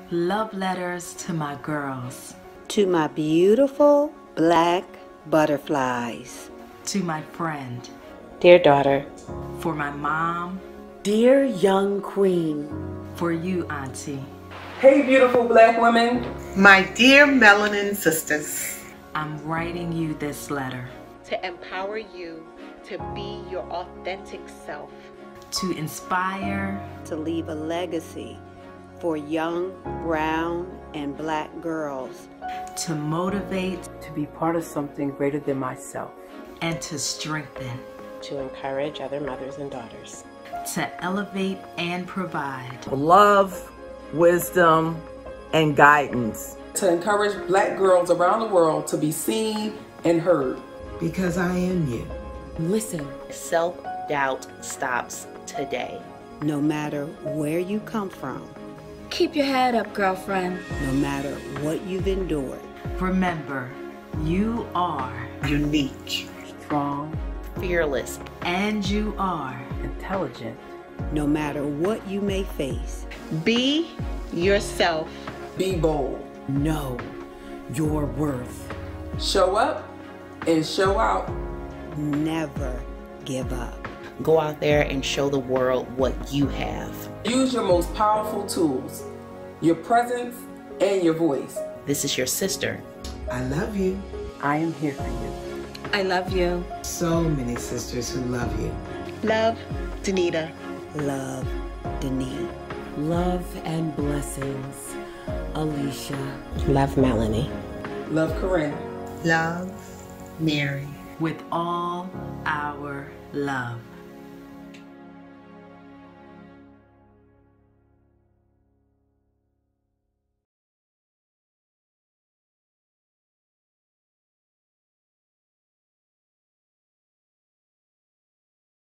Love letters to my girls. To my beautiful black butterflies. To my friend. Dear daughter. For my mom. Dear young queen. For you, auntie. Hey, beautiful black women. My dear melanin sisters. I'm writing you this letter. To empower you to be your authentic self. To inspire. To leave a legacy for young brown and black girls. To motivate. To be part of something greater than myself. And to strengthen. To encourage other mothers and daughters. To elevate and provide. Love, wisdom, and guidance. To encourage black girls around the world to be seen and heard. Because I am you. Listen. Self-doubt stops today. No matter where you come from. Keep your head up, girlfriend. No matter what you've endured. Remember, you are unique, strong, fearless, and you are intelligent. No matter what you may face. Be yourself. Be bold. Know your worth. Show up and show out. Never give up. Go out there and show the world what you have. Use your most powerful tools, your presence and your voice. This is your sister. I love you. I am here for you. I love you. So many sisters who love you. Love, Danita. Love, Denise. Love and blessings, Alicia. Love, Melanie. Love, Corinne. Love, Mary. With all our love.